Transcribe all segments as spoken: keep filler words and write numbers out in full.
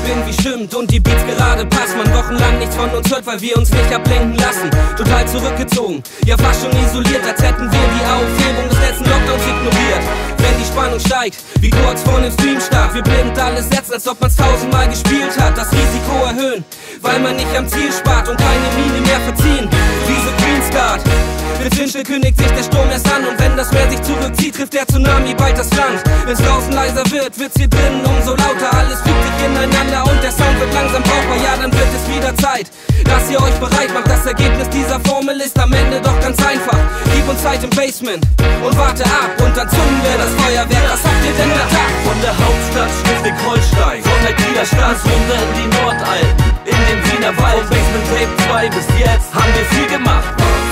irgendwie stimmt und die Beats gerade passt. Man wochenlang nichts von uns hört, weil wir uns nicht ablenken lassen. Total zurückgezogen, ja fast schon isoliert, als hätten wir die Aufhebung des letzten Lockdowns ignoriert. Wenn die Spannung steigt, wie kurz vor dem Streamstart, wir blind alles setzen, als ob man's tausendmal gespielt hat. Das Risiko erhöhen, weil man nicht am Ziel spart und keine Miene mehr verziehen, wie so Greenscard. Mit Windstill kündigt sich der Sturm erst an und wenn das Meer sich zurückzieht, trifft der Tsunami bald das Land. Wenn's draußen leiser wird, wird's hier drinnen umso lauter. Alles fügt sich ineinander und der Sound wird langsam brauchbar. Ja, dann wird es wieder Zeit, dass ihr euch bereit macht. Das Ergebnis dieser Formel ist am Ende doch ganz einfach. Gib uns Zeit im Basement und warte ab und dann zünden wir das Feuerwerk. Was habt ihr denn gedacht? Von der Hauptstadt Schleswig-Holstein, von der Kieler Straße in die Nordalpen, in den Wiener Wald, von Basement Tape zwei bis jetzt haben wir viel gemacht.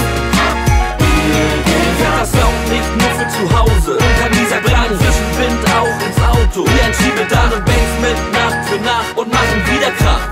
Fährt das Sound nicht nur für zu Hause und kann dieser Klang frischen Wind auch ins Auto. Wir entschieben dann und Basement Nacht für Nacht und machen wieder Krach.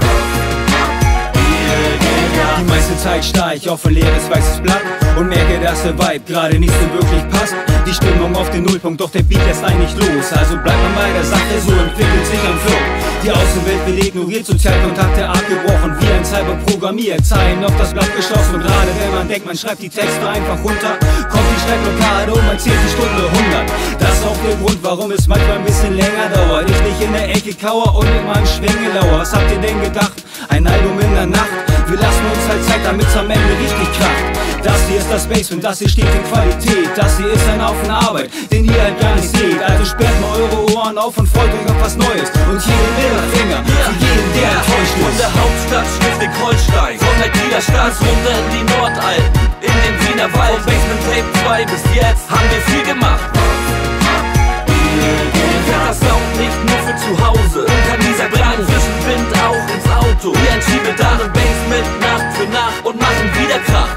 Die meiste Zeit starr ich auf ein leeres weißes Blatt und merke, dass der Vibe gerade nicht so wirklich passt. Die Stimmung auf den Nullpunkt, doch der Beat lässt einen nicht los. Also bleibt man bei der Sache, so entwickelt sich ein Flow. Die Außenwelt will ignoriert, Sozialkontakte abgebrochen, wie ein Cyber programmiert. Zeilen auf das Blatt geschlossen und gerade wenn man denkt, man schreibt die Texte einfach runter, kommt die Schreibblockade und man zählt die Stunde hundert. Das ist auch der Grund, warum es manchmal ein bisschen länger dauert. Ich nicht in der Ecke kauer und mit meinen Schwänge lauer. Was habt ihr denn gedacht? Ein Album in der Nacht? Wir lassen uns halt Zeit, damit's am Ende richtig kracht. Das hier ist das Basement, das hier steht in Qualität. Das hier ist ein Haufen Arbeit, den ihr halt gar nicht seht. Also sperrt mal eure Ohren auf und freut euch auf was Neues. Und hier den Mittelfinger für jeden, der enttäuscht ist. Von der Hauptstadt Schleswig-Holstein, von der Kieler Straße runter in die Nordalpen, in den Wiener Wald, von Basement Tape zwei bis jetzt haben wir viel gemacht. Fährt das Sound nicht nur für zu Hause und kann dieser Klang frischen Wind auch ins Auto. Wir entschieben dann und Basement Nacht für Nacht und machen wieder Krach.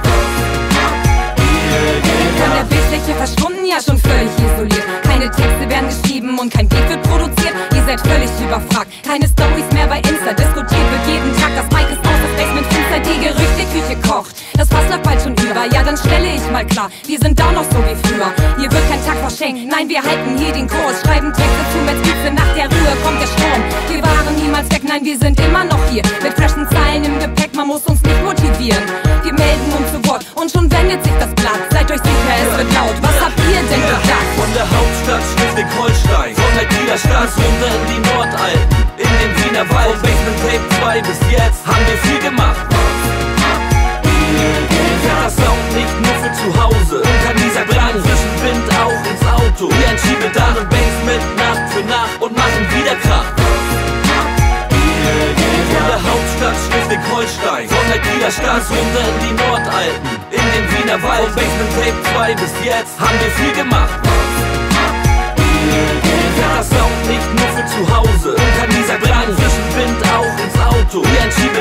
Von der Bildfläche verschwunden, ja schon völlig isoliert. Keine Texte werden geschrieben und kein Beat wird produziert. Ihr seid völlig überfragt, keine Stories mehr bei Insta. Diskutiert wird jeden Tag, das Mic ist aus, das Basement finster, die Gerüchteküche kocht. Das Fass läuft bald schon über, ja dann stelle ich mal klar, wir sind da noch so wie früher. Hier wird kein Tag verschenkt, nein wir halten hier den Kurs. Schreiben Texte zu Metzgütze, nach der Ruhe kommt der Sturm. Wir waren niemals weg, nein wir sind immer noch hier. Mit freshen Zeilen im Gepäck, man muss uns nicht motivieren. Wir melden uns zu Wort und schon wendet sich das Blatt. Seid euch sicher, es wird laut, was habt ihr denn gedacht? Von der Hauptstadt Schleswig-Holstein, von der Kieler Straße runter in die Nordalpen, in den Wiener Wald, von Basement Tape zwei bis jetzt haben wir viel gemacht. Fährt das Sound nicht nur für zu Hause und kann dieser Klang frischen Wind auch ins Auto. Wir entschieben dann und Basement Nacht für Nacht und machen wieder Krach. Von der Hauptstadt Schleswig-Holstein, von der Kieler Straße runter in die Nordalpen, in den Wiener Wald, von Basement Tape zwei bis jetzt haben wir viel gemacht. Fährt das Sound nicht nur für zu Hause und kann dieser Klang frischen Wind auch ins Auto. Wir entschieden